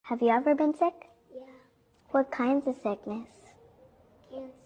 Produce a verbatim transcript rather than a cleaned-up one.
Have you ever been sick? Yeah. What kinds of sickness? Cancer.